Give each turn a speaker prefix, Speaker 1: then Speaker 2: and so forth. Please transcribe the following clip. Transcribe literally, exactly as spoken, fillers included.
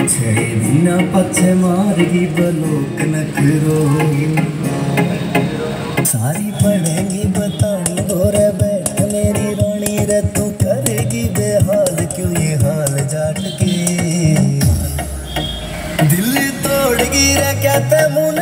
Speaker 1: छड़े बिना पछे मारगी बलोक नखरो सारी पढ़ेंगी बतानी गोरे बैठ मेरी रानी रे तू करेगी बेहाल क्यों ये हाल जाट के दिल तोड़गी रे कहते मुन